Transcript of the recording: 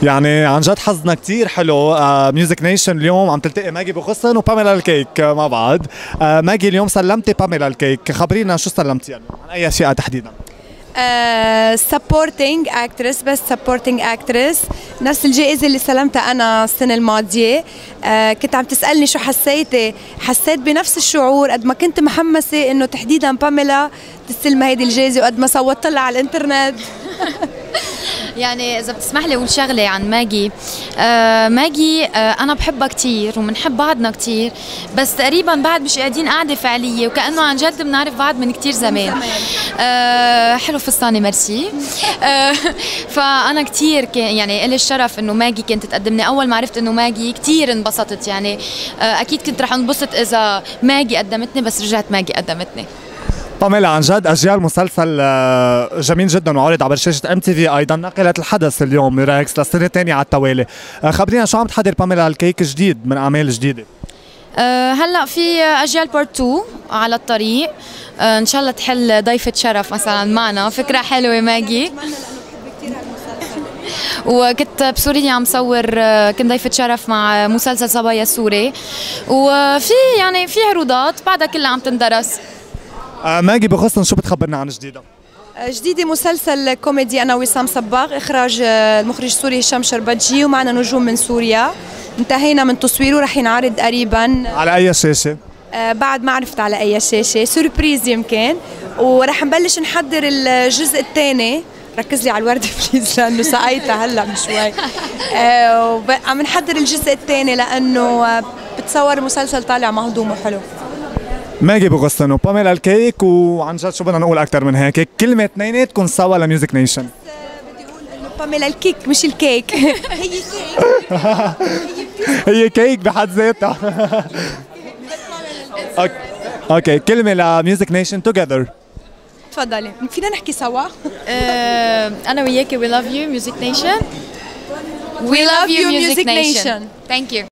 يعني عن جد حظنا كتير حلو. ميوزك نيشن اليوم عم تلتقي ماجي بغصن وباميلا الكيك مع بعض. ماجي اليوم سلمتي باميلا الكيك، خبرينا شو سلمتي يعني عن اي اشياء تحديدا؟ سبورتينج اكترس، بس سبورتينج اكترس، نفس الجائزة اللي سلمتها أنا السنة الماضية. كنت عم تسألني شو حسيتي، حسيت بنفس الشعور قد ما كنت محمسة إنه تحديدا باميلا تستلم هيدي الجائزة، وقد ما صوتت لها على الإنترنت. يعني إذا بتسمح لي أقول شغلة عن ماجي. ماجي أنا بحبها كتير وبنحب بعضنا كتير، بس تقريبا بعد مش قاعدين قاعدة فعلية، وكأنه عن جد بنعرف بعض من كتير زمان. حلو فستاني، ميرسي. فأنا كتير يعني إلي الشرف إنه ماجي كانت تقدمني. أول ما عرفت إنه ماجي كتير انبسطت، يعني أكيد كنت رح انبسط إذا ماجي قدمتني، بس رجعت ماجي قدمتني. باميلا عن جد أجيال مسلسل جميل جدا وعرض على شاشة ام تي في، ايضا نقلت الحدث اليوم ريكس للسنه الثانيه على التوالي. خبرينا شو عم تحضر باميلا الكيك جديد من اعمال جديده؟ هلا في اجيال بارت 2 على الطريق. ان شاء الله تحل ضيفة شرف مثلا معنا، فكرة حلوة ماجي. وكنت بسوريا عم صور، كنت ضيفة شرف مع مسلسل صبايا السوري، وفي يعني في عروضات بعدها كلها عم تندرس. ماجي بغصن شو بتخبرنا عن جديدة؟ جديدة مسلسل كوميدي أنا وسام صباغ، إخراج المخرج السوري هشام شربتجي، ومعنا نجوم من سوريا. انتهينا من تصويره، رح ينعرض قريبا. على أي شاشة؟ بعد ما عرفت على أي شاشة، سوربريز يمكن. ورح نبلش نحضر الجزء الثاني. ركز لي على الوردة بليز لأنه سقيتها هلا من شوي. عم نحضر الجزء الثاني لأنه بتصور مسلسل طالع مهضوم وحلو. ماجي بغصن وباميلا الكيك، وعن جد شو بدنا نقول أكثر من هيك؟ كلمة اثنيناتكم سوا لميوزك نيشن. بدي أقول إنه باميلا الكيك مش الكيك. هي كيك. هي كيك بحد ذاتها. اوكي كلمة لميوزك نيشن توجذر. تفضلي، فينا نحكي سوا؟ أنا وياكي we love you music nation. We love you music nation. Thank you.